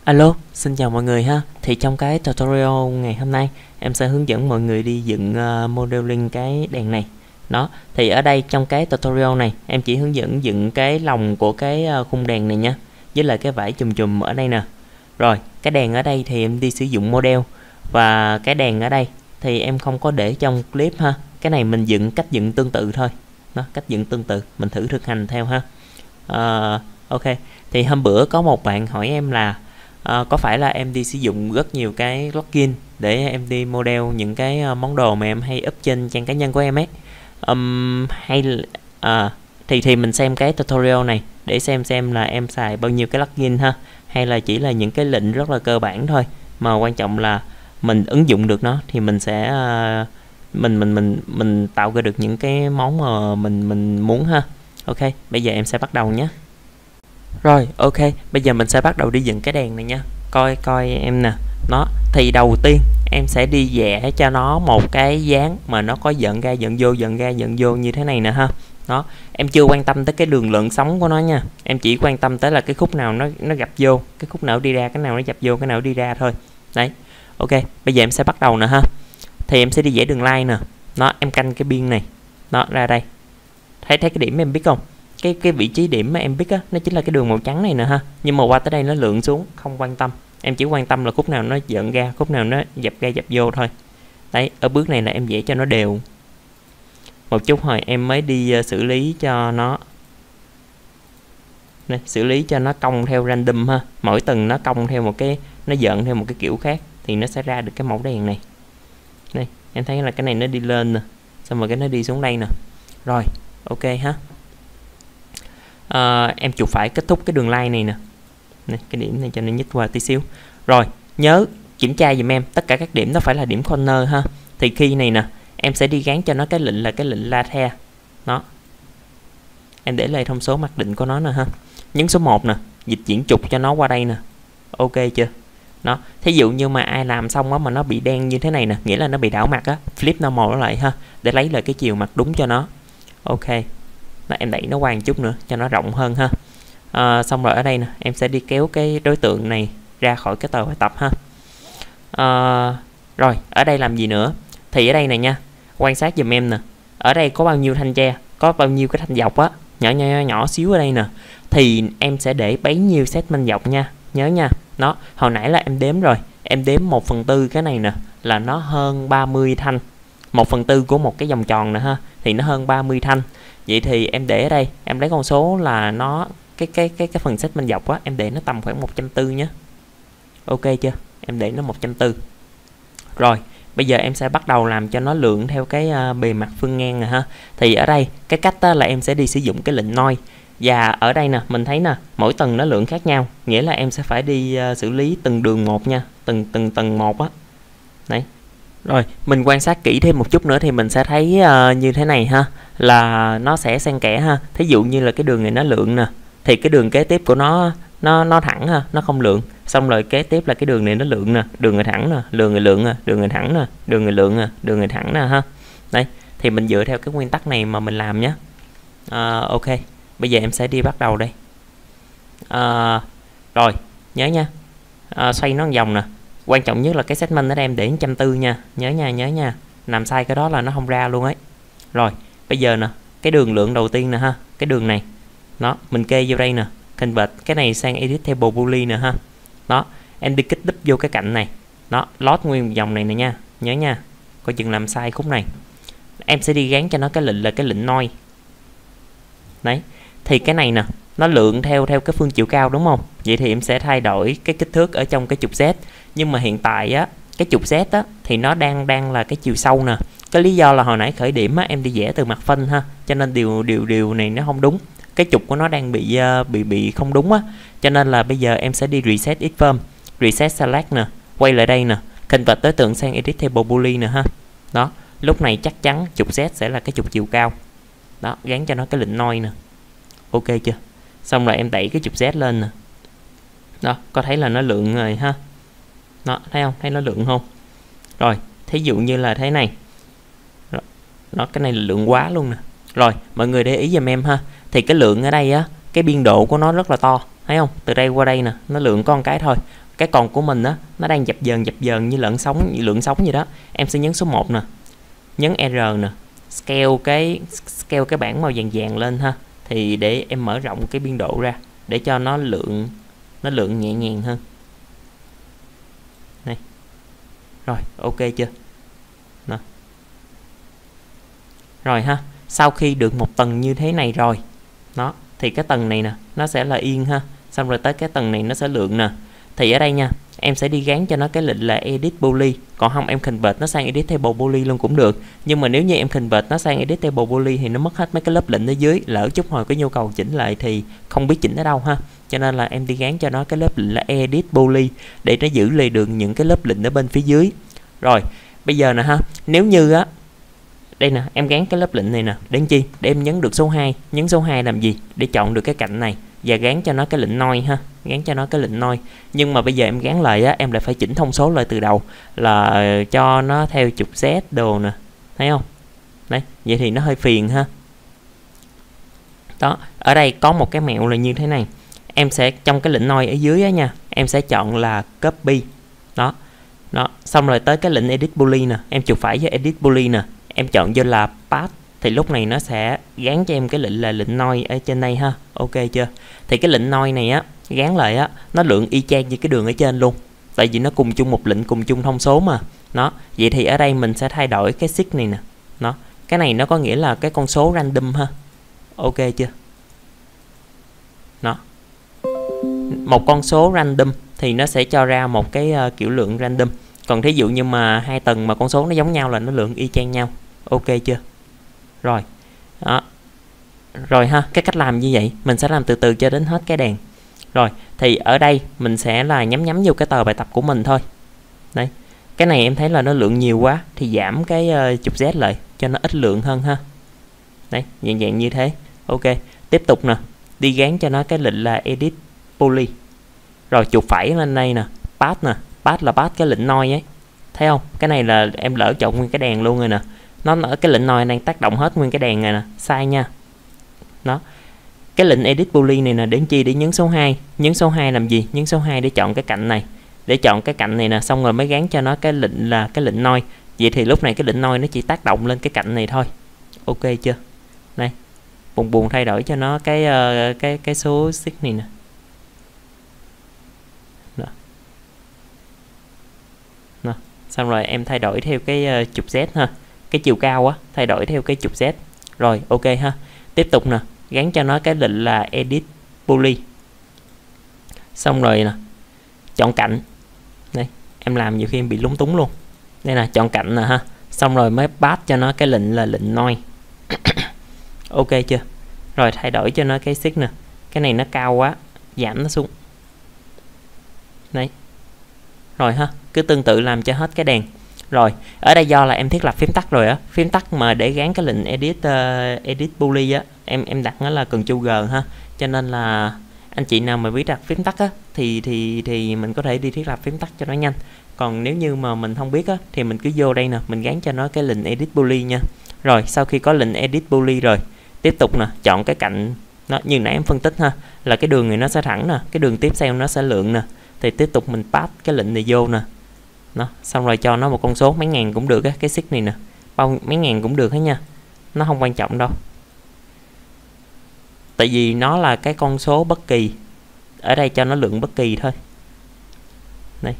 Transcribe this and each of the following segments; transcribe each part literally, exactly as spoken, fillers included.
Alo, xin chào mọi người ha. Thì trong cái tutorial ngày hôm nay em sẽ hướng dẫn mọi người đi dựng uh, modeling cái đèn này. Đó, thì ở đây trong cái tutorial này em chỉ hướng dẫn dựng cái lồng của cái uh, khung đèn này nha, với lại cái vải chùm chùm ở đây nè. Rồi, cái đèn ở đây thì em đi sử dụng model, và cái đèn ở đây thì em không có để trong clip ha. Cái này mình dựng cách dựng tương tự thôi. Đó, cách dựng tương tự, mình thử thực hành theo ha. Uh, ok, thì hôm bữa có một bạn hỏi em là À, có phải là em đi sử dụng rất nhiều cái plugin để em đi model những cái uh, món đồ mà em hay up trên trang cá nhân của em ấy, um, hay à, thì thì mình xem cái tutorial này để xem xem là em xài bao nhiêu cái plugin ha, hay là chỉ là những cái lệnh rất là cơ bản thôi, mà quan trọng là mình ứng dụng được nó thì mình sẽ uh, mình mình mình mình tạo ra được những cái món mà mình mình muốn ha. Ok, bây giờ em sẽ bắt đầu nhé. Rồi, ok, bây giờ mình sẽ bắt đầu đi dựng cái đèn này nha. Coi coi em nè. Nó thì đầu tiên em sẽ đi vẽ cho nó một cái dáng mà nó có dẫn ra dẫn vô dẫn ra dẫn vô như thế này nè ha. Đó, em chưa quan tâm tới cái đường lượn sóng của nó nha. Em chỉ quan tâm tới là cái khúc nào nó nó gặp vô, cái khúc nào đi ra, cái nào nó gặp vô, cái nào đi ra thôi. Đấy. Ok, bây giờ em sẽ bắt đầu nè ha. Thì em sẽ đi vẽ đường line nè. Nó em canh cái biên này. Nó ra đây. Thấy thấy cái điểm em biết không? cái cái vị trí điểm mà em biết á, nó chính là cái đường màu trắng này nè ha, nhưng mà qua tới đây nó lượn xuống, không quan tâm, em chỉ quan tâm là khúc nào nó dẫn ra, khúc nào nó dập ra dập vô thôi. Đấy, ở bước này là em vẽ cho nó đều một chút rồi em mới đi uh, xử lý cho nó này, xử lý cho nó cong theo random ha, mỗi tầng nó cong theo một cái, nó dẫn theo một cái kiểu khác thì nó sẽ ra được cái mẫu đèn này. Đây em thấy là cái này nó đi lên nè, xong rồi cái nó đi xuống đây nè. Rồi ok ha. Uh, em chụp phải kết thúc cái đường line này nè, này, cái điểm này cho nên nhích qua tí xíu. Rồi nhớ kiểm tra dùm em tất cả các điểm nó phải là điểm corner ha. Thì khi này nè em sẽ đi gắn cho nó cái lệnh là cái lệnh latte. Đó, em để lại thông số mặc định của nó nè ha, nhấn số một nè, dịch chuyển trục cho nó qua đây nè. Ok chưa? Đó, thí dụ như mà ai làm xong đó mà nó bị đen như thế này nè, nghĩa là nó bị đảo mặt á, flip normal nó lại ha, để lấy lại cái chiều mặt đúng cho nó. Ok, đó, em đẩy nó qua một chút nữa cho nó rộng hơn ha. À, xong rồi ở đây nè em sẽ đi kéo cái đối tượng này ra khỏi cái tờ bài tập ha. À, rồi ở đây làm gì nữa, thì ở đây này nha, quan sát giùm em nè, ở đây có bao nhiêu thanh tre, có bao nhiêu cái thanh dọc á, nhỏ nhỏ nhỏ, nhỏ xíu ở đây nè, thì em sẽ để bấy nhiêu segment dọc nha, nhớ nha. Nó hồi nãy là em đếm rồi, em đếm một phần tư cái này nè là nó hơn ba mươi thanh, một phần tư của một cái vòng tròn nè ha, thì nó hơn ba mươi thanh. Vậy thì em để ở đây, em lấy con số là nó cái cái cái cái phần segment dọc á, em để nó tầm khoảng một trăm tư mươi nhé. Ok chưa? Em để nó một trăm tư mươi. Rồi, bây giờ em sẽ bắt đầu làm cho nó lượn theo cái uh, bề mặt phương ngang nè ha. Thì ở đây cái cách đó là em sẽ đi sử dụng cái lệnh noise. Và ở đây nè, mình thấy nè, mỗi tầng nó lượng khác nhau, nghĩa là em sẽ phải đi uh, xử lý từng đường một nha, từng từng tầng một á. Đấy. Rồi, mình quan sát kỹ thêm một chút nữa thì mình sẽ thấy uh, như thế này ha, là nó sẽ xen kẽ ha. Thí dụ như là cái đường này nó lượng nè, thì cái đường kế tiếp của nó nó nó thẳng ha, nó không lượng. Xong rồi kế tiếp là cái đường này nó lượng nè, đường này thẳng nè, đường này lượng nè, đường này thẳng nè, đường này lượng nè, đường này thẳng nè ha. Đây, thì mình dựa theo cái nguyên tắc này mà mình làm nhé. Uh, ok, bây giờ em sẽ đi bắt đầu đây. Uh, rồi, nhớ nha, uh, xoay nó vòng nè. Quan trọng nhất là cái segment ở đây em để một trăm tư mươi nha, nhớ nha, nhớ nha. Làm sai cái đó là nó không ra luôn ấy. Rồi, bây giờ nè, cái đường lượng đầu tiên nè ha, cái đường này. Đó, mình kê vô đây nè, convert cái này sang edit table boolean nè ha. Đó, em đi kích đúp vô cái cạnh này. Đó, load nguyên dòng này nè nha, nhớ nha. Coi chừng làm sai khúc này. Em sẽ đi gắn cho nó cái lệnh là cái lệnh noise. Đấy, thì cái này nè, nó lượng theo theo cái phương chiều cao đúng không? Vậy thì em sẽ thay đổi cái kích thước ở trong cái trục Z. Nhưng mà hiện tại á, cái trục Z á thì nó đang đang là cái chiều sâu nè. Cái lý do là hồi nãy khởi điểm á em đi vẽ từ mặt phanh ha, cho nên điều điều điều này nó không đúng. Cái trục của nó đang bị uh, bị bị không đúng á. Cho nên là bây giờ em sẽ đi reset iframe, reset select nè, quay lại đây nè, convert đối tượng sang edit table boolean nè ha. Đó, lúc này chắc chắn trục Z sẽ là cái trục chiều cao. Đó, gắn cho nó cái lệnh noise nè. Ok chưa? Xong rồi em đẩy cái trục Z lên nè. Đó, có thấy là nó lượng rồi ha. Đó, thấy không? Thấy nó lượng không? Rồi, thí dụ như là thế này. Rồi, đó, cái này là lượng quá luôn nè. Rồi, mọi người để ý giùm em ha. Thì cái lượng ở đây á, cái biên độ của nó rất là to. Thấy không? Từ đây qua đây nè, nó lượng có một cái thôi. cái con của mình á nó đang dập dờn dập dờn như lợn sống, như lượng sống vậy đó. Em sẽ nhấn số một nè, nhấn R nè, scale cái scale cái bảng màu vàng vàng lên ha, thì để em mở rộng cái biên độ ra để cho nó lượng nó lượng nhẹ nhàng hơn. Này. Rồi, ok chưa? Đó. Rồi ha, sau khi được một tầng như thế này rồi, đó, thì cái tầng này nè, nó sẽ là yên ha. Xong rồi tới cái tầng này nó sẽ lượng nè. Thì ở đây nha, em sẽ đi gán cho nó cái lệnh là edit poly, còn không em convert nó sang edit table poly luôn cũng được. Nhưng mà nếu như em convert nó sang edit table poly thì nó mất hết mấy cái lớp lệnh ở dưới, lỡ chút hồi có nhu cầu chỉnh lại thì không biết chỉnh ở đâu ha. Cho nên là em đi gán cho nó cái lớp lệnh là edit poly để nó giữ lại được những cái lớp lệnh ở bên phía dưới. Rồi, bây giờ nè ha, nếu như á, đây nè, em gán cái lớp lệnh này nè, đến chi? Để em nhấn được số hai, nhấn số hai làm gì? Để chọn được cái cạnh này và gán cho nó cái lệnh noi ha, gán cho nó cái lệnh noi. Nhưng mà bây giờ em gán lại á, em lại phải chỉnh thông số lại từ đầu là cho nó theo trục Z đồ nè, thấy không? Đấy, vậy thì nó hơi phiền ha. Đó, ở đây có một cái mẹo là như thế này. Em sẽ trong cái lệnh noi ở dưới á nha, em sẽ chọn là copy. Đó. Đó, xong rồi tới cái lệnh edit poly nè, em chuột phải với edit poly nè, em chọn vô là path thì lúc này nó sẽ gán cho em cái lệnh là lệnh noi ở trên đây ha. Ok chưa? Thì cái lệnh noi này á, gán lại á, nó lượng y chang như cái đường ở trên luôn. Tại vì nó cùng chung một lệnh, cùng chung thông số mà. Đó, vậy thì ở đây mình sẽ thay đổi cái six này nè. Đó, cái này nó có nghĩa là cái con số random ha. Ok chưa? Đó. Một con số random thì nó sẽ cho ra một cái uh, kiểu lượng random. Còn thí dụ như mà hai tầng mà con số nó giống nhau là nó lượng y chang nhau. Ok chưa? Rồi. Đó. Rồi ha, cái cách làm như vậy mình sẽ làm từ từ cho đến hết cái đèn. Rồi, thì ở đây mình sẽ là nhắm nhắm vô cái tờ bài tập của mình thôi. Đấy. Cái này em thấy là nó lượng nhiều quá thì giảm cái uh, trục Z lại cho nó ít lượng hơn ha. Đấy, dạng dạng như thế. Ok, tiếp tục nè, đi gán cho nó cái lệnh là edit poly. Rồi chuột phải lên đây nè, path nè, path là path cái lệnh noi ấy. Thấy không? Cái này là em lỡ chọn nguyên cái đèn luôn rồi nè. Nó ở cái lệnh noi đang tác động hết nguyên cái đèn này nè, sai nha. Đó. Cái lệnh edit poly này nè, đến chi? Để nhấn số hai. Nhấn số hai làm gì? Nhấn số hai để chọn cái cạnh này. Để chọn cái cạnh này nè, xong rồi mới gán cho nó cái lệnh là cái lệnh noi. Vậy thì lúc này cái lệnh noi nó chỉ tác động lên cái cạnh này thôi. Ok chưa? Đây. Buồn buồn thay đổi cho nó cái uh, cái cái số six này nè. Đó. Đó. Xong rồi em thay đổi theo cái uh, trục Z ha. Cái chiều cao á, thay đổi theo cái trục Z. Rồi, ok ha. Tiếp tục nè, gắn cho nó cái lệnh là edit poly. Xong rồi nè, chọn cạnh. Đây, em làm nhiều khi em bị lúng túng luôn. Đây nè, chọn cạnh nè ha. Xong rồi mới pass cho nó cái lệnh là lệnh noi. Ok chưa? Rồi thay đổi cho nó cái six nè. Cái này nó cao quá, giảm nó xuống. Đấy. Rồi ha, cứ tương tự làm cho hết cái đèn. Rồi, ở đây do là em thiết lập phím tắt rồi á, phím tắt mà để gắn cái lệnh edit uh, edit poly á, em em đặt nó là Ctrl G ha. Cho nên là anh chị nào mà biết đặt phím tắt á thì thì thì mình có thể đi thiết lập phím tắt cho nó nhanh. Còn nếu như mà mình không biết á thì mình cứ vô đây nè, mình gắn cho nó cái lệnh edit poly nha. Rồi, sau khi có lệnh edit poly rồi, tiếp tục nè, chọn cái cạnh nó như nãy em phân tích ha, là cái đường này nó sẽ thẳng nè, cái đường tiếp theo nó sẽ lượng nè. Thì tiếp tục mình pass cái lệnh này vô nè. Đó, xong rồi cho nó một con số mấy ngàn cũng được á, cái xích này nè. Bao mấy ngàn cũng được hết nha. Nó không quan trọng đâu. Tại vì nó là cái con số bất kỳ. Ở đây cho nó lượng bất kỳ thôi. Đây.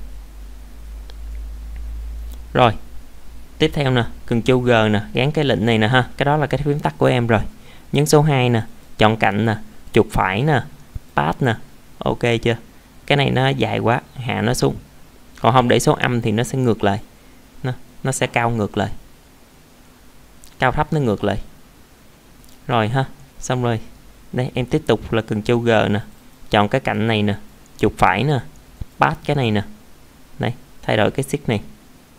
Rồi. Tiếp theo nè, Ctrl G nè, gắn cái lệnh này nè ha. Cái đó là cái phím tắt của em rồi. Nhấn số hai nè, chọn cạnh nè, chuột phải nè, path nè. Ok chưa? Cái này nó dài quá, hạ nó xuống. Còn không để số âm thì nó sẽ ngược lại. Nó, nó sẽ cao ngược lại. Cao thấp nó ngược lại. Rồi ha, xong rồi. Đây em tiếp tục là Ctrl G nè, chọn cái cạnh này nè, chuột phải nè, path cái này nè. Đây, thay đổi cái xích này.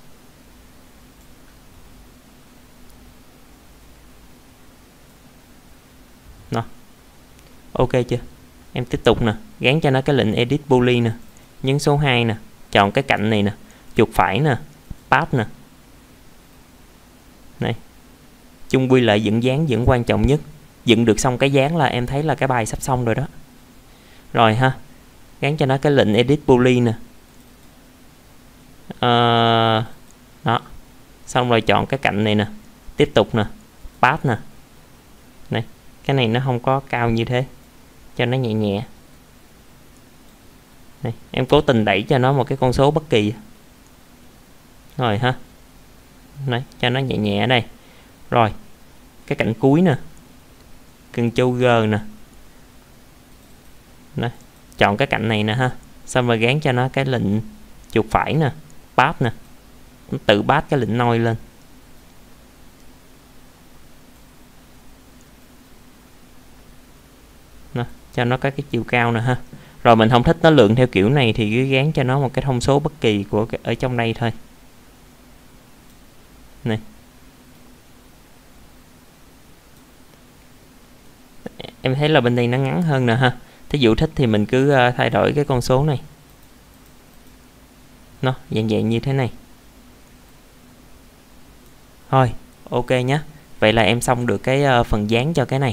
Đó. Ok chưa? Em tiếp tục nè, gắn cho nó cái lệnh edit poly nè, nhấn số hai nè, chọn cái cạnh này nè, chuột phải nè, path nè. Đây. Chung quy lại dựng dáng vẫn quan trọng nhất. Dựng được xong cái dáng là em thấy là cái bài sắp xong rồi đó. Rồi ha. Gắn cho nó cái lệnh edit poly nè, uh, đó, xong rồi chọn cái cạnh này nè, tiếp tục nè, path nè, này cái này nó không có cao như thế, cho nó nhẹ nhẹ. Này, em cố tình đẩy cho nó một cái con số bất kỳ rồi ha, này cho nó nhẹ nhẹ ở đây. Rồi cái cạnh cuối nè, Ctrl G nè, này, chọn cái cạnh này nè ha, xong rồi gán cho nó cái lệnh chuột phải nè, path nè, nó tự path cái lệnh nôi lên. Nè, cho nó có cái chiều cao nè ha. Rồi mình không thích nó lượng theo kiểu này thì cứ gán cho nó một cái thông số bất kỳ của cái, ở trong đây thôi. Này. Em thấy là bên đây nó ngắn hơn nè ha. Thí dụ thích thì mình cứ thay đổi cái con số này. Nó dạng dạng như thế này. Thôi, ok nhé. Vậy là em xong được cái phần dán cho cái này.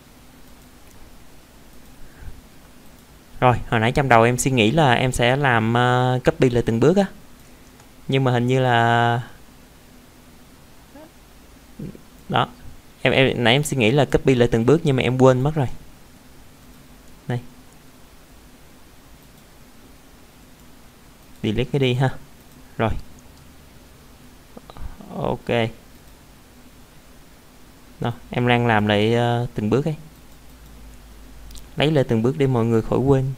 Rồi, hồi nãy trong đầu em suy nghĩ là em sẽ làm uh, copy lại từng bước á. Nhưng mà hình như là đó, em em nãy em suy nghĩ là copy lại từng bước nhưng mà em quên mất rồi. Đây. Delete cái đi ha. Rồi. Ok. Đó, em đang làm lại uh, từng bước ấy. Lấy lại từng bước để mọi người khỏi quên.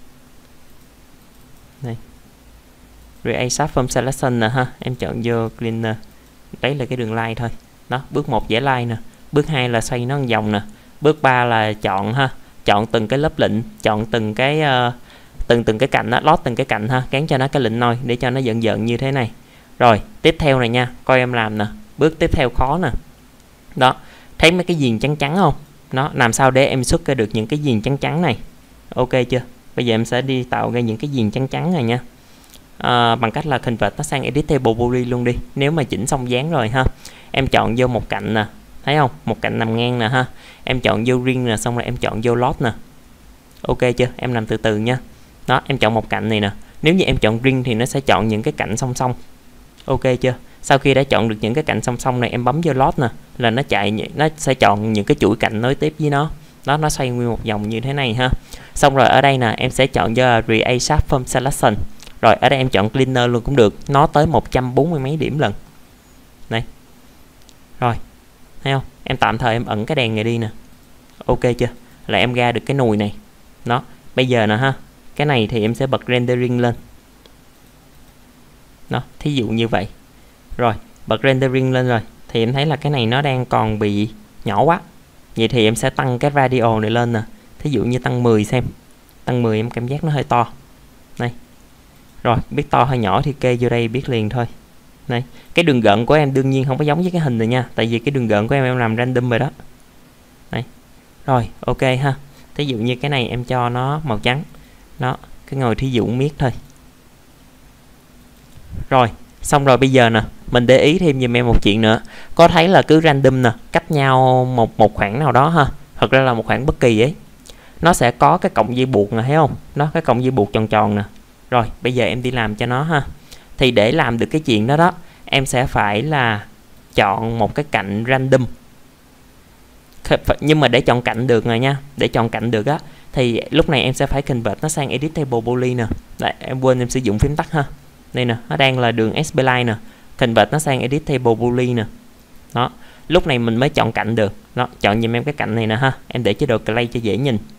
Này. Create Subform Selection nè ha, em chọn vô Cleaner. Đấy là cái đường line thôi. Đó, bước một vẽ line nè, bước hai là xoay nó vòng nè, bước ba là chọn ha, chọn từng cái lớp lệnh, chọn từng cái uh, từng từng cái cạnh đó, lót từng cái cạnh ha, gắn cho nó cái lệnh nôi để cho nó giận giận như thế này. Rồi, tiếp theo này nha, coi em làm nè, bước tiếp theo khó nè. Đó, thấy mấy cái viền trắng trắng không? Nó làm sao để em xuất ra được những cái viền trắng trắng này. Ok chưa? Bây giờ em sẽ đi tạo ra những cái viền trắng trắng này nha. À, bằng cách là convert nó sang editable body luôn đi. Nếu mà chỉnh xong dáng rồi ha, em chọn vô một cạnh nè, thấy không? Một cạnh nằm ngang nè ha. Em chọn vô ring nè, xong rồi em chọn vô lót nè. Ok chưa? Em làm từ từ nha. Đó, em chọn một cạnh này nè. Nếu như em chọn ring thì nó sẽ chọn những cái cạnh song song. Ok chưa? Sau khi đã chọn được những cái cạnh song song này, em bấm vô lót nè, là nó chạy, nó sẽ chọn những cái chuỗi cạnh nối tiếp với nó. Đó, nó xoay nguyên một vòng như thế này ha. Xong rồi ở đây nè, em sẽ chọn vô Create Subform Selection. Rồi ở đây em chọn Cleaner luôn cũng được, nó tới một trăm bốn mươi mấy điểm lần. Này. Rồi, thấy không? Em tạm thời em ẩn cái đèn này đi nè. Ok chưa? Là em ra được cái nùi này. Đó, bây giờ nè ha, cái này thì em sẽ bật rendering lên. Đó, thí dụ như vậy. Rồi, bật rendering lên rồi thì em thấy là cái này nó đang còn bị nhỏ quá. Vậy thì em sẽ tăng cái radio này lên nè. Thí dụ như tăng mười xem. Tăng mười em cảm giác nó hơi to. Đây. Rồi, biết to hay nhỏ thì kê vô đây biết liền thôi. Đây, cái đường gợn của em đương nhiên không có giống với cái hình này nha, tại vì cái đường gợn của em em làm random rồi đó. Đây. Rồi, ok ha. Thí dụ như cái này em cho nó màu trắng. Đó, cái ngồi thí dụ miết thôi. Rồi, xong rồi bây giờ nè, mình để ý thêm giùm em một chuyện nữa. Có thấy là cứ random nè, cách nhau một một khoảng nào đó ha. Thật ra là một khoảng bất kỳ ấy. Nó sẽ có cái cọng dây buộc nè, thấy không? Nó cái cọng dây buộc tròn tròn nè. Rồi, bây giờ em đi làm cho nó ha. Thì để làm được cái chuyện đó đó, em sẽ phải là chọn một cái cạnh random. Nhưng mà để chọn cạnh được rồi nha, để chọn cạnh được á, thì lúc này em sẽ phải convert nó sang editable poly nè. Đấy, em quên em sử dụng phím tắt ha. Đây nè, nó đang là đường spline nè, convert nó sang editable poly nè. Đó, lúc này mình mới chọn cạnh được. Đó, chọn giùm em cái cạnh này nè ha. Em để chế độ clay cho dễ nhìn.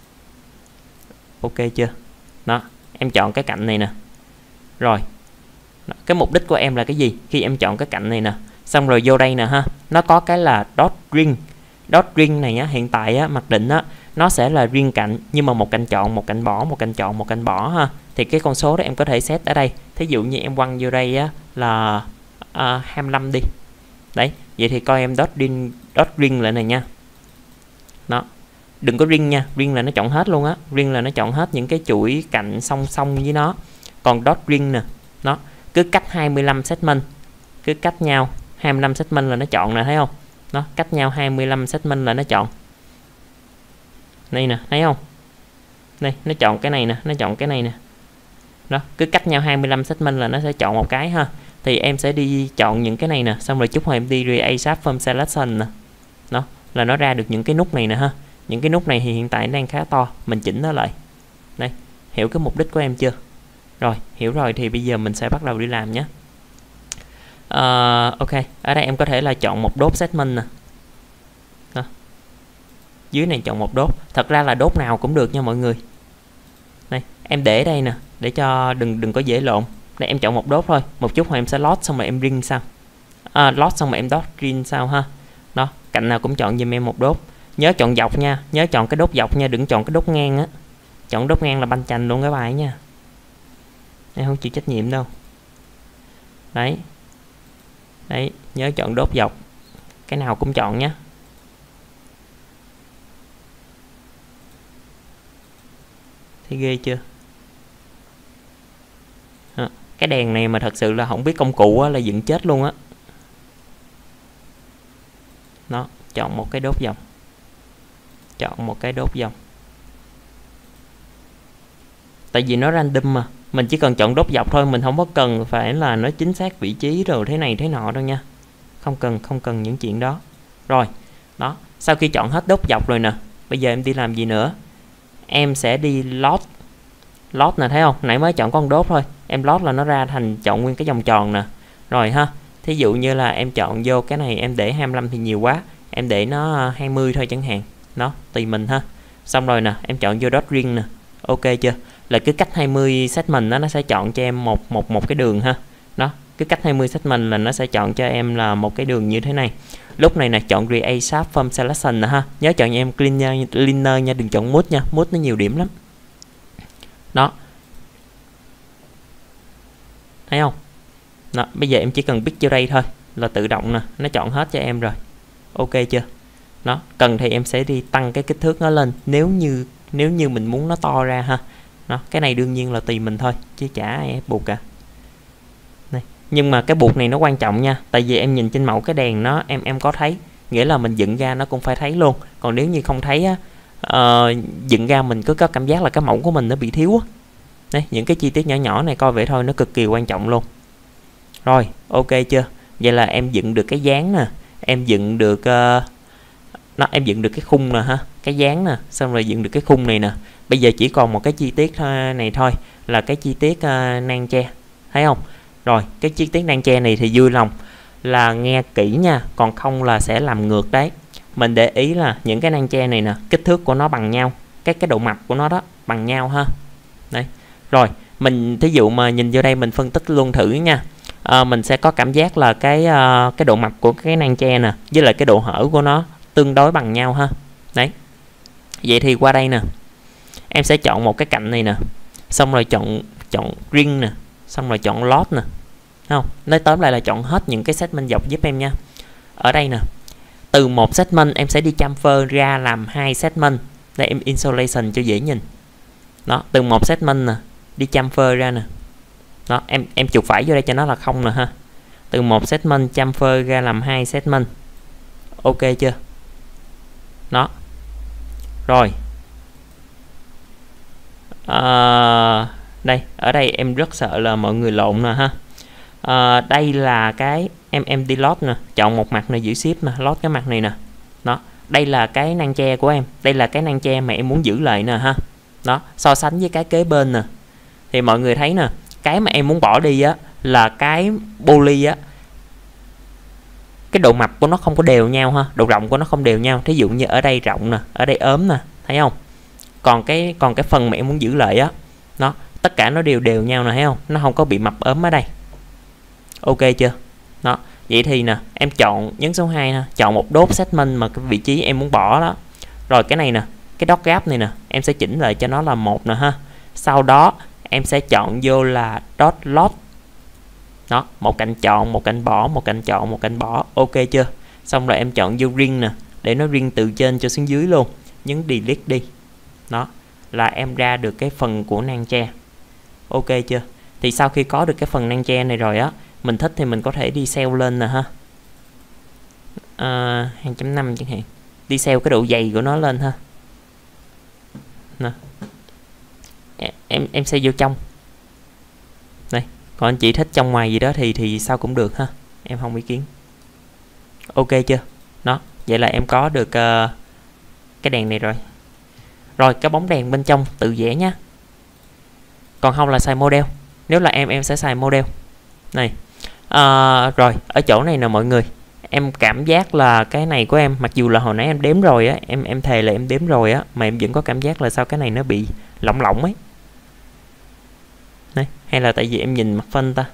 Ok chưa? Đó, em chọn cái cạnh này nè. Rồi. Đó, cái mục đích của em là cái gì? Khi em chọn cái cạnh này nè, xong rồi vô đây nè ha, nó có cái là dot ring. Dot ring này á, hiện tại á, mặc định á, nó sẽ là riêng cạnh, nhưng mà một cạnh chọn, một cạnh bỏ, một cạnh chọn, một cạnh bỏ ha. Thì cái con số đó em có thể set ở đây. Thí dụ như em quăng vô đây á là uh, hai mươi lăm đi. Đấy, vậy thì coi em dot ring, dot ring lại này nha. Đó. Đừng có ring nha, ring là nó chọn hết luôn á, ring là nó chọn hết những cái chuỗi cạnh song song với nó. Còn dot ring nè, nó cứ cách hai mươi lăm segment, cứ cách nhau hai mươi lăm segment là nó chọn nè, thấy không? Nó cách nhau hai mươi lăm segment là nó chọn. Đây nè, thấy không? Đây, nó chọn cái này nè, nó chọn cái này nè. Đó, cứ cách nhau hai mươi lăm segment là nó sẽ chọn một cái ha. Thì em sẽ đi chọn những cái này nè, xong rồi chút hồi em đi Create Sharp Form Selection nè. Đó, là nó ra được những cái nút này nè ha. Những cái nút này thì hiện tại đang khá to, mình chỉnh nó lại. Đây, hiểu cái mục đích của em chưa? Rồi, hiểu rồi thì bây giờ mình sẽ bắt đầu đi làm nhé. Uh, ok, ở đây em có thể là chọn một đốt segment nè. Đó. Dưới này chọn một đốt. Thật ra là đốt nào cũng được nha mọi người. Đây, em để đây nè, để cho đừng đừng có dễ lộn. Đây em chọn một đốt thôi, một chút hồi em sẽ load xong rồi em ring sau. À, load xong rồi em dot ring sau ha. Đó, cạnh nào cũng chọn giùm em một đốt. Nhớ chọn dọc nha, nhớ chọn cái đốt dọc nha, đừng chọn cái đốt ngang á. Chọn đốt ngang là banh chành luôn cái bài nha. Em không chịu trách nhiệm đâu. Đấy. Đấy, nhớ chọn đốt dọc. Cái nào cũng chọn nhé. Thấy ghê chưa? À, cái đèn này mà thật sự là không biết công cụ á, là dựng chết luôn á. Đó, chọn một cái đốt dòng. Chọn một cái đốt dòng. Tại vì nó random mà, mình chỉ cần chọn đốt dọc thôi, mình không có cần phải là nó chính xác vị trí rồi thế này thế nọ đâu nha. Không cần, không cần những chuyện đó. Rồi, đó, sau khi chọn hết đốt dọc rồi nè, bây giờ em đi làm gì nữa? Em sẽ đi load. Load nè, thấy không? Nãy mới chọn con đốt thôi, em load là nó ra thành chọn nguyên cái vòng tròn nè. Rồi ha, thí dụ như là em chọn vô cái này em để hai mươi lăm thì nhiều quá, em để nó hai mươi thôi chẳng hạn. Nó tùy mình ha. Xong rồi nè, em chọn vô dot ring nè. Ok chưa? Là cứ cách hai mươi segment đó, nó sẽ chọn cho em một một một cái đường ha. Đó, cứ cách hai mươi segment là nó sẽ chọn cho em là một cái đường như thế này. Lúc này nè, chọn Create Sharp Form Selection nè ha. Nhớ chọn cho em cleaner, cleaner nha, đừng chọn mood nha. Mood nó nhiều điểm lắm. Đó. Thấy không? Đó, bây giờ em chỉ cần pick vô đây thôi là tự động nè, nó chọn hết cho em rồi. Ok chưa? Đó, cần thì em sẽ đi tăng cái kích thước nó lên nếu như nếu như mình muốn nó to ra ha. Đó, cái này đương nhiên là tùy mình thôi chứ chả ai ép buộc cả. Đây. Nhưng mà cái buộc này nó quan trọng nha, tại vì em nhìn trên mẫu cái đèn nó em em có thấy, nghĩa là mình dựng ra nó cũng phải thấy luôn. Còn nếu như không thấy á, uh, dựng ra mình cứ có cảm giác là cái mẫu của mình nó bị thiếu á. Đây, những cái chi tiết nhỏ nhỏ này coi vậy thôi nó cực kỳ quan trọng luôn. Rồi, ok chưa? Vậy là em dựng được cái dáng nè, em dựng được uh, nó em dựng được cái khung nè ha, cái dáng nè, xong rồi dựng được cái khung này nè. Bây giờ chỉ còn một cái chi tiết này thôi là cái chi tiết uh, nang tre, thấy không? Rồi, cái chi tiết nang tre này thì vui lòng là nghe kỹ nha, còn không là sẽ làm ngược đấy. Mình để ý là những cái nang tre này nè, kích thước của nó bằng nhau, cái cái độ mập của nó đó bằng nhau ha. Đây. Rồi, mình thí dụ mà nhìn vô đây mình phân tích luôn thử nha. À, mình sẽ có cảm giác là cái uh, cái độ mập của cái nang tre nè với lại cái độ hở của nó tương đối bằng nhau ha. Đấy. Vậy thì qua đây nè, em sẽ chọn một cái cạnh này nè, xong rồi chọn chọn ring nè, xong rồi chọn load nè. Thấy không? Nói tóm lại là chọn hết những cái segment dọc giúp em nha. Ở đây nè, từ một segment em sẽ đi chamfer ra làm hai segment. Đây em isolation cho dễ nhìn. Đó, từ một segment nè, đi chamfer ra nè. Đó, em em chuột phải vô đây cho nó là không nè ha. Từ một segment chamfer ra làm hai segment. Ok chưa? Đó. Rồi. À, đây, ở đây em rất sợ là mọi người lộn nè ha. À, đây là cái em em đi load nè, chọn một mặt này giữ ship nè, load cái mặt này nè. Đó, đây là cái nang tre của em, đây là cái nang tre mà em muốn giữ lại nè ha. Đó, so sánh với cái kế bên nè. Thì mọi người thấy nè, cái mà em muốn bỏ đi á là cái poly á, cái độ mập của nó không có đều nhau ha, độ rộng của nó không đều nhau. Thí dụ như ở đây rộng nè, ở đây ốm nè, thấy không? Còn cái còn cái phần mà em muốn giữ lại á, nó tất cả nó đều đều nhau nè, thấy không? Nó không có bị mập ốm ở đây. Ok chưa? Đó, vậy thì nè, em chọn nhấn số hai nè, chọn một đốt segment mà cái vị trí em muốn bỏ đó. Rồi cái này nè, cái dot gap này nè, em sẽ chỉnh lại cho nó là một nè ha. Sau đó em sẽ chọn vô là dot load. Đó, một cạnh chọn, một cạnh bỏ, một cạnh chọn, một cạnh bỏ. Ok chưa? Xong rồi em chọn vô ring nè, để nó ring từ trên cho xuống dưới luôn. Nhấn delete đi. Đó, là em ra được cái phần của nang tre. Ok chưa? Thì sau khi có được cái phần nang tre này rồi á, mình thích thì mình có thể đi sell lên nè ha. À, hai chấm năm chẳng hạn. Đi sell cái độ dày của nó lên ha. Nè. Em em sẽ vô trong. Còn anh chị thích trong ngoài gì đó thì thì sao cũng được ha, em không ý kiến. Ok chưa? Đó, vậy là em có được uh, cái đèn này rồi. Rồi cái bóng đèn bên trong tự vẽ nhá. Còn không là xài model. Nếu là em em sẽ xài model. Này. À, rồi ở chỗ này nè mọi người, em cảm giác là cái này của em, mặc dù là hồi nãy em đếm rồi á, em em thề là em đếm rồi á, mà em vẫn có cảm giác là sao cái này nó bị lỏng lỏng ấy. Này, hay là tại vì em nhìn mặt phanh ta.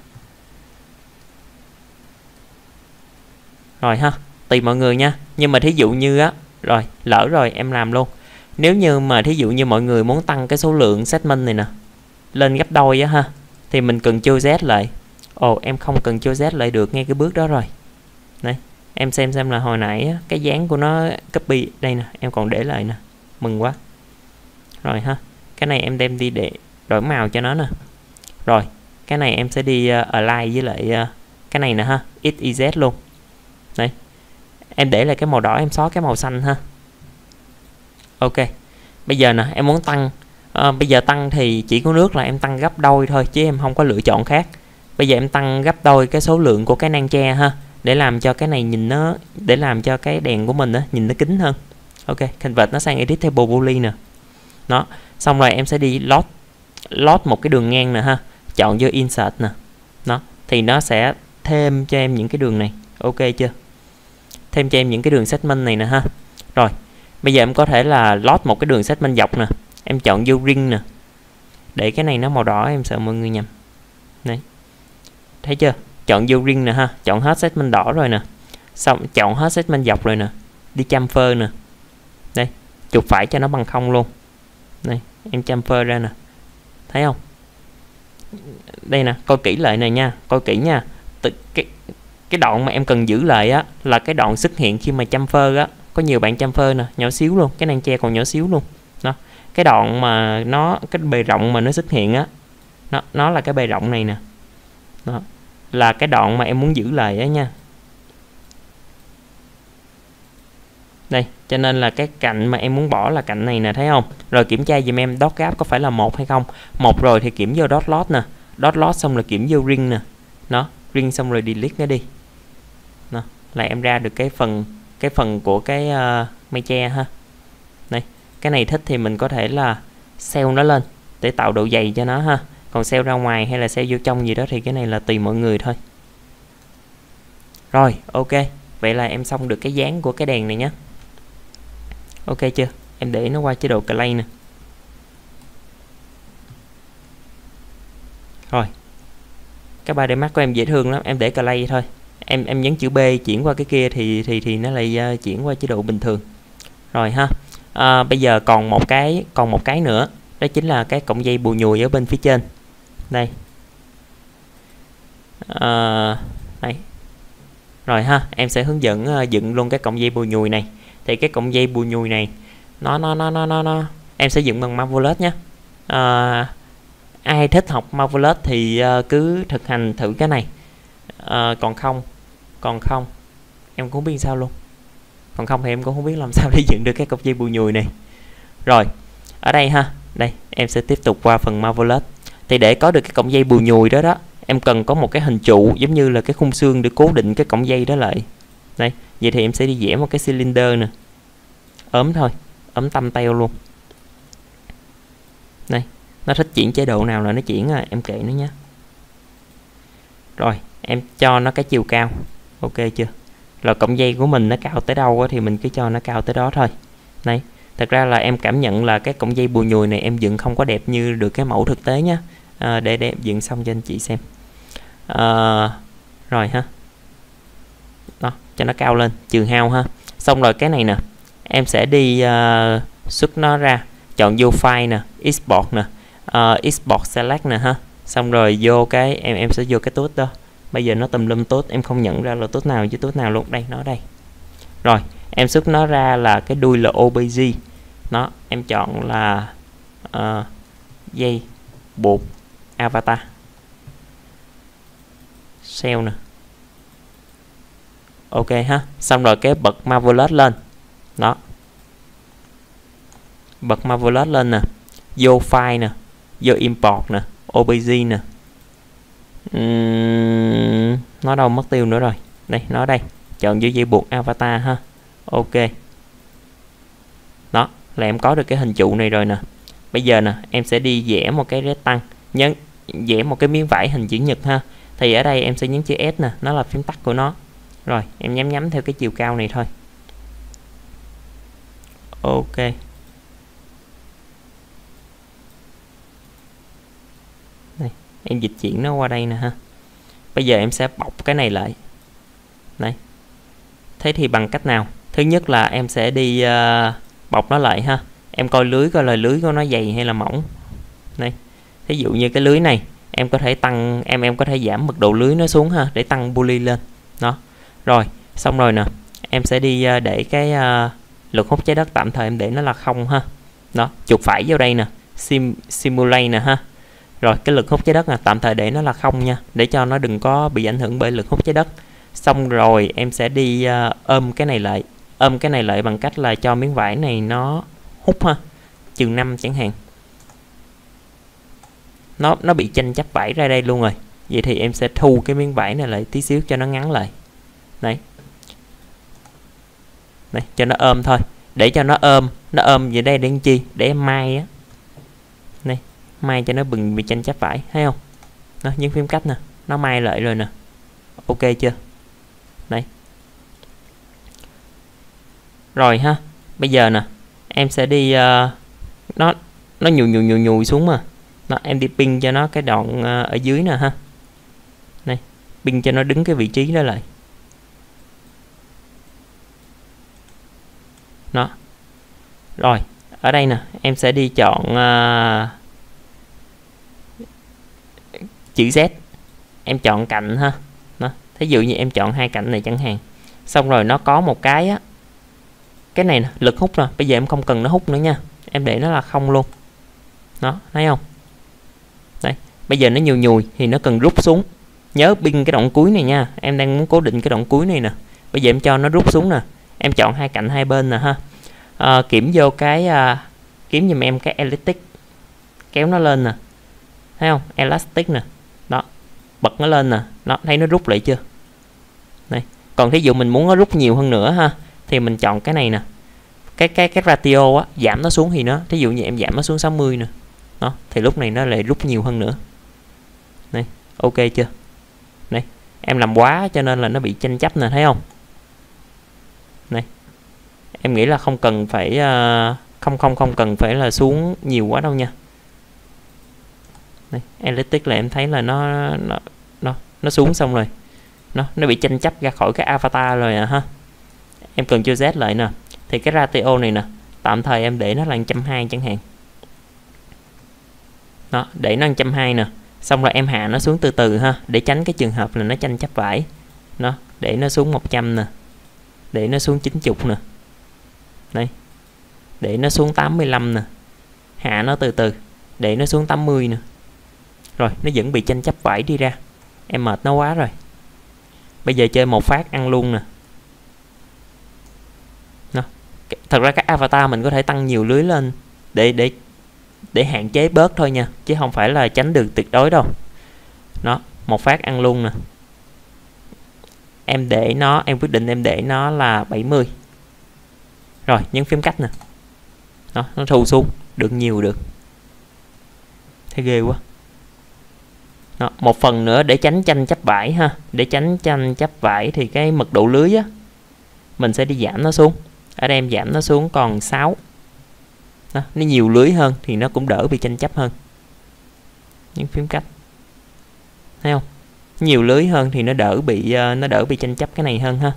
Rồi ha, tùy mọi người nha. Nhưng mà thí dụ như á, rồi lỡ rồi em làm luôn. Nếu như mà thí dụ như mọi người muốn tăng cái số lượng segment này nè lên gấp đôi á ha, thì mình cần chui Z lại. Ồ, em không cần chui Z lại được ngay cái bước đó rồi. Đây, em xem xem là hồi nãy á, cái dáng của nó copy đây nè, em còn để lại nè. Mừng quá. Rồi ha, cái này em đem đi để đổi màu cho nó nè. Rồi, cái này em sẽ đi uh, align với lại uh, cái này nè ha, ích i dét luôn. Đây, em để lại cái màu đỏ, em xóa cái màu xanh ha. Ok, bây giờ nè, em muốn tăng à, bây giờ tăng thì chỉ có nước là em tăng gấp đôi thôi, chứ em không có lựa chọn khác. Bây giờ em tăng gấp đôi cái số lượng của cái nang tre ha, để làm cho cái này nhìn nó, để làm cho cái đèn của mình á, nhìn nó kín hơn. Ok, convert nó sang editable boolean nè. Đó, xong rồi em sẽ đi load load một cái đường ngang nè ha, chọn vô insert nè. Đó, thì nó sẽ thêm cho em những cái đường này. Ok chưa? Thêm cho em những cái đường segment này nè ha. Rồi, bây giờ em có thể là load một cái đường segment dọc nè. Em chọn vô ring nè. Để cái này nó màu đỏ, em sợ mọi người nhầm. Đấy. Thấy chưa? Chọn vô ring nè ha, chọn hết segment đỏ rồi nè. Xong chọn hết segment dọc rồi nè. Đi chamfer nè. Đây, chuột phải cho nó bằng không luôn. Đây, em chamfer ra nè. Thấy không? Đây nè, coi kỹ lại này nha, coi kỹ nha. Từ cái cái đoạn mà em cần giữ lại á là cái đoạn xuất hiện khi mà chamfer á, có nhiều bạn chamfer nè, nhỏ xíu luôn, cái nang tre còn nhỏ xíu luôn. Đó. Cái đoạn mà nó cái bề rộng mà nó xuất hiện á, nó nó là cái bề rộng này nè. Đó. Là cái đoạn mà em muốn giữ lại á nha. Đây, cho nên là cái cạnh mà em muốn bỏ là cạnh này nè, thấy không? Rồi kiểm tra giùm em dot gap có phải là một hay không. Một rồi thì kiểm vô dot load nè. Dot load xong rồi kiểm vô ring nè. Đó, ring xong rồi delete nó đi. Đó, là em ra được cái phần cái phần của cái uh, mây tre ha. Đây, cái này thích thì mình có thể là xeo nó lên để tạo độ dày cho nó ha. Còn xeo ra ngoài hay là xeo vô trong gì đó thì cái này là tùy mọi người thôi. Rồi, ok. Vậy là em xong được cái dáng của cái đèn này nhé. Ok chưa? Em để nó qua chế độ clay nè. Rồi. Cái ba D Max của em dễ thương lắm, em để clay thôi. Em em nhấn chữ B chuyển qua cái kia thì thì thì nó lại uh, chuyển qua chế độ bình thường. Rồi ha. À, bây giờ còn một cái còn một cái nữa, đó chính là cái cọng dây bù nhùi ở bên phía trên. Đây. À, đây. Rồi ha, em sẽ hướng dẫn uh, dựng luôn cái cọng dây bù nhùi này. Thì cái cọng dây bù nhùi này nó nó nó nó nó, nó. em sẽ dựng bằng Marvelous nhé. À, ai thích học Marvelous thì uh, cứ thực hành thử cái này. À, còn không còn không em cũng không biết sao luôn. Còn không thì em cũng không biết làm sao để dựng được cái cọng dây bù nhùi này. Rồi, ở đây ha, đây em sẽ tiếp tục qua phần Marvelous. Thì để có được cái cọng dây bù nhùi đó đó, em cần có một cái hình trụ giống như là cái khung xương để cố định cái cọng dây đó lại. Đây, vậy thì em sẽ đi vẽ một cái cylinder nè. Ốm thôi, ốm tăm teo luôn. Đây, nó thích chuyển chế độ nào là nó chuyển à, em kệ nó nhé. Rồi, em cho nó cái chiều cao. Ok chưa? Rồi cọng dây của mình nó cao tới đâu thì mình cứ cho nó cao tới đó thôi. Đây, thật ra là em cảm nhận là cái cọng dây bù nhùi này em dựng không có đẹp như được cái mẫu thực tế nhé. À, để để em dựng xong cho anh chị xem. À, rồi ha. Đó, cho nó cao lên, trừ hao ha. Xong rồi cái này nè, em sẽ đi uh, xuất nó ra, chọn vô file nè, export nè, uh, export select nè ha. Xong rồi vô cái em em sẽ vô cái tốt đó. Bây giờ nó tùm lum tốt, em không nhận ra là tốt nào chứ tốt nào luôn. Đây, nó đây. Rồi, em xuất nó ra là cái đuôi là o bê giê. Nó, em chọn là uh, dây buộc avatar. Cell nè. Ok ha. Xong rồi cái bật Marvelous lên. Đó. Bật Marvelous lên nè. Vô file nè. Vô import nè. o bê giê nè. uhm, nó đâu mất tiêu nữa rồi. Đây, nó đây, chọn giữa dây buộc avatar ha. Ok, đó là em có được cái hình trụ này rồi nè. Bây giờ nè, em sẽ đi vẽ một cái rectangle, nhấn vẽ một cái miếng vải hình chữ nhật ha. Thì ở đây em sẽ nhấn chữ S nè, nó là phím tắt của nó. Rồi em nhắm nhắm theo cái chiều cao này thôi. Ok, đây, em dịch chuyển nó qua đây nè ha. Bây giờ em sẽ bọc cái này lại. Đây, thế thì bằng cách nào? Thứ nhất là em sẽ đi uh, bọc nó lại ha. Em coi lưới coi là lưới của nó dày hay là mỏng. Đây, thí dụ như cái lưới này em có thể tăng, em em có thể giảm mật độ lưới nó xuống ha, để tăng poly lên. Đó, rồi xong rồi nè, em sẽ đi uh, để cái uh, lực hút trái đất tạm thời em để nó là không ha. Đó, chuột phải vào đây nè, sim simulate nè ha. Rồi cái lực hút trái đất nè, tạm thời để nó là không nha, để cho nó đừng có bị ảnh hưởng bởi lực hút trái đất. Xong rồi em sẽ đi uh, ôm cái này lại, ôm cái này lại bằng cách là cho miếng vải này nó hút ha, chừng năm chẳng hạn. Nó nó bị chanh chắp vải ra đây luôn rồi. Vậy thì em sẽ thu cái miếng vải này lại tí xíu cho nó ngắn lại. Đấy, đây, cho nó ôm thôi, để cho nó ôm, nó ôm về đây để làm chi? Để em mai á. Đây, mai cho nó bừng bị chanh chắp vải, thấy không? Đó, nhấn phím cách nè, nó mai lại rồi nè. Ok chưa? Đấy. Rồi ha, bây giờ nè, em sẽ đi uh, nó nó nhùi nhùi nhùi nhùi xuống mà. Đó, em đi pin cho nó cái đoạn uh, ở dưới nè ha. Đây, pin cho nó đứng cái vị trí đó lại. Đó. Rồi, ở đây nè, em sẽ đi chọn uh, chữ Z. Em chọn cạnh ha. Đó, thí dụ như em chọn hai cạnh này chẳng hạn. Xong rồi nó có một cái á, cái này nè, lực hút nè, bây giờ em không cần nó hút nữa nha. Em để nó là không luôn. Đó, thấy không? Đây, bây giờ nó nhùi nhùi thì nó cần rút xuống. Nhớ pin cái đoạn cuối này nha. Em đang muốn cố định cái đoạn cuối này nè. Bây giờ em cho nó rút xuống nè. Em chọn hai cạnh hai bên nè ha. À, kiểm vô cái à, kiếm giùm em cái elastic, kéo nó lên nè, thấy không? Elastic nè, đó, bật nó lên nè, đó, thấy nó rút lại chưa? Đây, còn thí dụ mình muốn nó rút nhiều hơn nữa ha, thì mình chọn cái này nè, cái cái cái ratio á, giảm nó xuống thì nó, thí dụ như em giảm nó xuống sáu mươi nè, đó, thì lúc này nó lại rút nhiều hơn nữa. Đây, ok chưa? Đây, em làm quá cho nên là nó bị tranh chấp nè, thấy không? Đây, em nghĩ là không cần phải uh, không không không cần phải là xuống nhiều quá đâu nha. Đây, elastic là em thấy là nó nó nó nó xuống xong rồi, nó nó bị tranh chấp ra khỏi cái avatar rồi à ha. Em cần cho Z lại nè, thì cái ratio này nè, tạm thời em để nó là một trăm hai mươi chẳng hạn. Đó, để nó một trăm hai mươi nè, xong rồi em hạ nó xuống từ từ ha, để tránh cái trường hợp là nó tranh chấp vải. Nó để nó xuống một trăm nè, để nó xuống chín mươi nè. Đây, để nó xuống tám mươi lăm nè, hạ nó từ từ, để nó xuống tám mươi nè. Rồi, nó vẫn bị tranh chấp vải đi ra. Em mệt nó quá rồi. Bây giờ chơi một phát ăn luôn nè. Nó. Thật ra các avatar mình có thể tăng nhiều lưới lên để để để hạn chế bớt thôi nha, chứ không phải là tránh được tuyệt đối đâu. Nó, một phát ăn luôn nè. Em để nó, em quyết định em để nó là bảy mươi. Rồi, nhấn phím cách nè. Đó, nó thu xuống, được nhiều được. Thấy ghê quá. Đó, một phần nữa để tránh tranh chấp vải ha, để tránh tranh chấp vải thì cái mật độ lưới á, mình sẽ đi giảm nó xuống. Ở đây em giảm nó xuống còn sáu. Đó, nó nhiều lưới hơn thì nó cũng đỡ bị tranh chấp hơn. Nhấn phím cách. Thấy không? Nhiều lưới hơn thì nó đỡ bị uh, nó đỡ bị tranh chấp cái này hơn ha.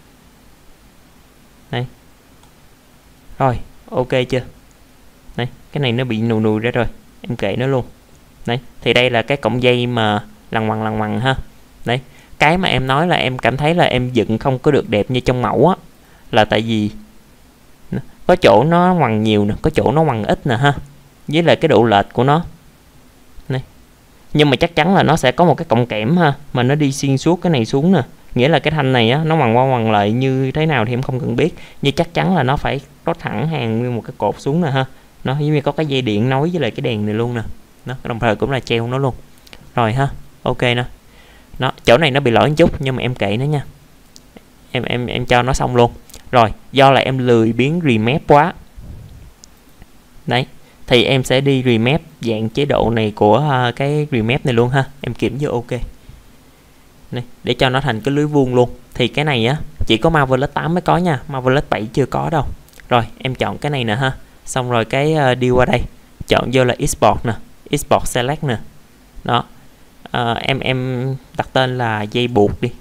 Đây. Rồi, ok chưa? Đây, cái này nó bị nù nù ra rồi, em kệ nó luôn. Đấy, thì đây là cái cọng dây mà lằn ngoằn lằn ngoằn ha. Đấy, cái mà em nói là em cảm thấy là em dựng không có được đẹp như trong mẫu á, là tại vì có chỗ nó ngoằn nhiều nè, có chỗ nó ngoằn ít nè ha, với lại cái độ lệch của nó. Đây. Nhưng mà chắc chắn là nó sẽ có một cái cọng kẽm ha, mà nó đi xuyên suốt cái này xuống nè, nghĩa là cái thanh này á, nó ngoằn qua ngoằn lại như thế nào thì em không cần biết, nhưng chắc chắn là nó phải có thẳng hàng nguyên một cái cột xuống nè ha. Nó giống như có cái dây điện nối với lại cái đèn này luôn nè. Nó đồng thời cũng là treo nó luôn. Rồi ha, Ok nè. Nó chỗ này nó bị lỗi một chút nhưng mà em kệ nó nha. Em em em cho nó xong luôn. Rồi, do là em lười biến remap quá. Đấy, thì em sẽ đi remap dạng chế độ này của uh, cái remap này luôn ha. Em kiểm vô ok. Này, để cho nó thành cái lưới vuông luôn. Thì cái này á chỉ có Marvelous tám mới có nha, Marvelous bảy chưa có đâu. Rồi, em chọn cái này nè ha. Xong rồi cái uh, đi qua đây, chọn vô là Export nè, Export Select nè. Đó. Uh, em em đặt tên là dây buộc đi.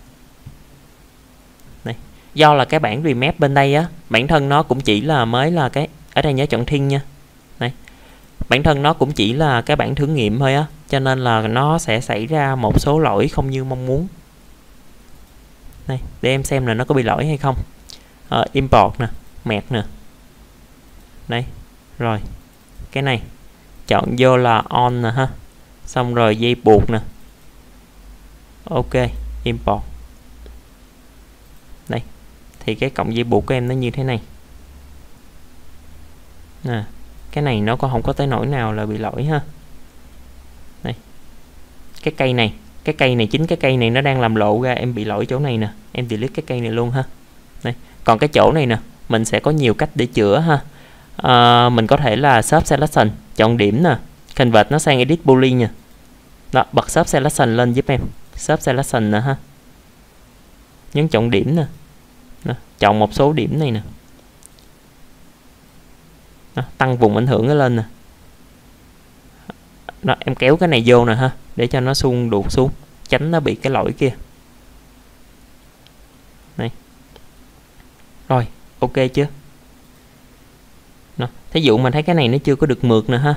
Này, do là cái bản remap bên đây á, bản thân nó cũng chỉ là mới là cái ở đây nhớ chọn thiên nha. Này. Bản thân nó cũng chỉ là cái bản thử nghiệm thôi á, cho nên là nó sẽ xảy ra một số lỗi không như mong muốn. Này, để em xem là nó có bị lỗi hay không. Uh, import nè, mẹt nè. Đây, rồi. Cái này chọn vô là on nè ha. Xong rồi dây buộc nè. Ok, import. Đây. Thì cái cọng dây buộc của em nó như thế này. Nè, cái này nó còn không có tới nỗi nào là bị lỗi ha. Đây. Cái cây này, cái cây này chính cái cây này nó đang làm lộ ra em bị lỗi chỗ này nè, em delete cái cây này luôn ha. Đây. Còn cái chỗ này nè, mình sẽ có nhiều cách để chữa ha. À, mình có thể là Shop Selection, chọn điểm nè, convert nó sang Edit Boolean nha. Đó, bật Shop Selection lên giúp em. Shop Selection nè ha. Nhấn chọn điểm nè. Đó, chọn một số điểm này nè. Đó, tăng vùng ảnh hưởng nó lên nè. Đó, em kéo cái này vô nè ha, để cho nó xung đụt xuống, tránh nó bị cái lỗi kia. Này. Rồi, ok chưa? Đó, thí dụ mà thấy cái này nó chưa có được mượt nè ha.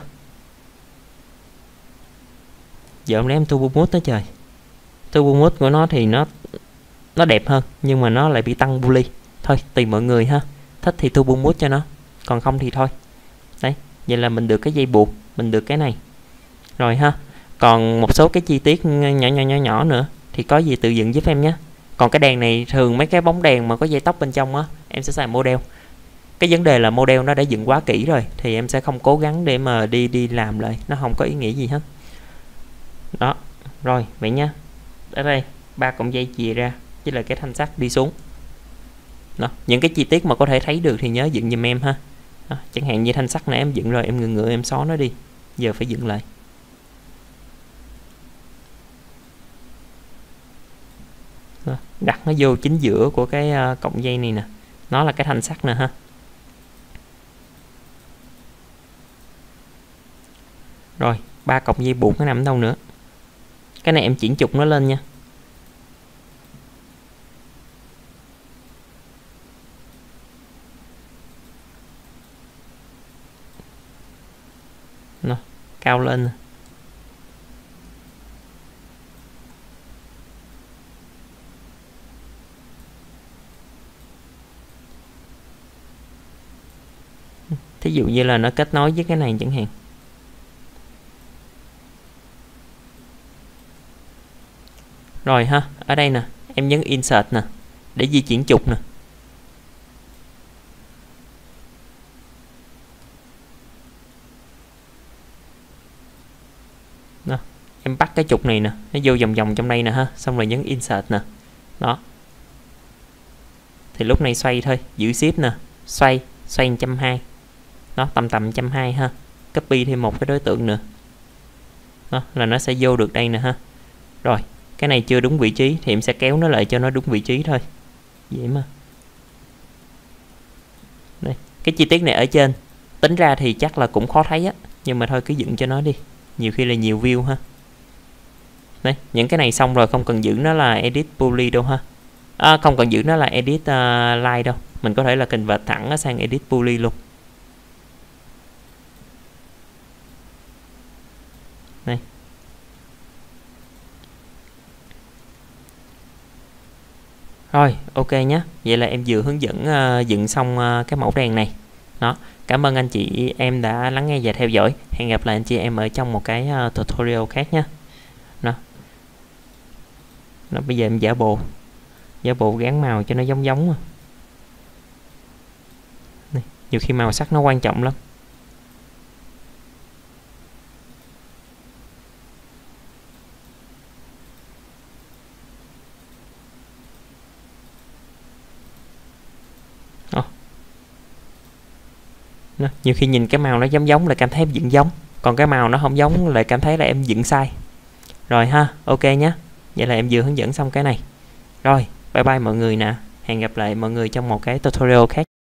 Giờ em lấy em turbo mode đó trời. Turbo mode của nó thì nó nó đẹp hơn, nhưng mà nó lại bị tăng bully. Thôi, tùy mọi người ha. Thích thì turbo mode cho nó, còn không thì thôi. Đấy, vậy là mình được cái dây buộc, mình được cái này. Rồi ha. Còn một số cái chi tiết nhỏ nhỏ nhỏ nhỏ nữa thì có gì tự dựng giúp em nhé. Còn cái đèn này thường mấy cái bóng đèn mà có dây tóc bên trong á, em sẽ xài model. Cái vấn đề là model nó đã dựng quá kỹ rồi thì em sẽ không cố gắng để mà đi đi làm lại, nó không có ý nghĩa gì hết. Đó, rồi vậy nhá. Ở đây ba cọng dây chìa ra với lại cái thanh sắt đi xuống. Đó, những cái chi tiết mà có thể thấy được thì nhớ dựng giùm em ha. Đó, chẳng hạn như thanh sắt này em dựng rồi em ngừng ngựa em xóa nó đi, giờ phải dựng lại. Đó, đặt nó vô chính giữa của cái uh, cọng dây này nè, nó là cái thanh sắt nè ha. Rồi, ba cọng dây buộc nó nằm ở đâu nữa? Cái này em chuyển trục nó lên nha. Nó cao lên. Thí dụ như là nó kết nối với cái này chẳng hạn. Rồi ha, ở đây nè, em nhấn insert nè để di chuyển trục nè. Đó, em bắt cái trục này nè, nó vô vòng vòng trong đây nè ha, xong rồi nhấn insert nè. Đó. Thì lúc này xoay thôi, giữ ship nè, xoay, xoay một trăm hai mươi. Đó, tầm tầm một trăm hai mươi ha. Copy thêm một cái đối tượng nữa. Đó, là nó sẽ vô được đây nè ha. Rồi, cái này chưa đúng vị trí thì em sẽ kéo nó lại cho nó đúng vị trí thôi. Dễ mà. Đây, cái chi tiết này ở trên tính ra thì chắc là cũng khó thấy á, nhưng mà thôi cứ dựng cho nó đi, nhiều khi là nhiều view ha. Đây, những cái này xong rồi không cần giữ nó là edit poly đâu ha. À, không cần giữ nó là edit uh, line đâu, mình có thể là convert thẳng sang edit poly luôn. Đây. Rồi, ok nhé. Vậy là em vừa hướng dẫn uh, dựng xong uh, cái mẫu đèn này. Đó, cảm ơn anh chị em đã lắng nghe và theo dõi. Hẹn gặp lại anh chị em ở trong một cái uh, tutorial khác nhé. Đó. Đó, bây giờ em giả bộ. Giả bộ gắn màu cho nó giống giống mà. Này, nhiều khi màu sắc nó quan trọng lắm. Nhiều khi nhìn cái màu nó giống giống lại cảm thấy em dựng giống, còn cái màu nó không giống lại cảm thấy là em dựng sai. Rồi ha, ok nhé. Vậy là em vừa hướng dẫn xong cái này. Rồi, bye bye mọi người nè. Hẹn gặp lại mọi người trong một cái tutorial khác.